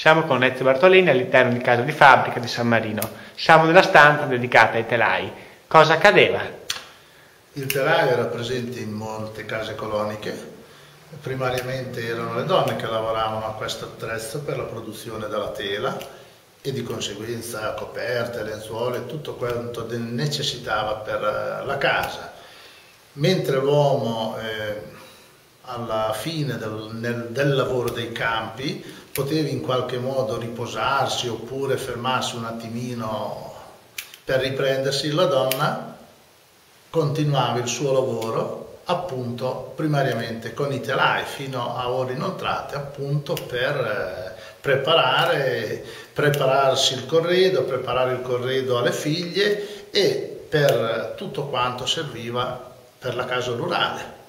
Siamo con Ezio Bartolini all'interno di casa di fabbrica di San Marino. Siamo nella stanza dedicata ai telai. Cosa accadeva? Il telaio era presente in molte case coloniche. Primariamente erano le donne che lavoravano a questo attrezzo per la produzione della tela e di conseguenza coperte, lenzuola e tutto quanto necessitava per la casa. Mentre l'uomo alla fine del lavoro dei campi poteva in qualche modo riposarsi oppure fermarsi un attimino per riprendersi, la donna continuava il suo lavoro appunto primariamente con i telai fino a ore inoltrate, appunto per prepararsi il corredo, preparare il corredo alle figlie e per tutto quanto serviva per la casa rurale.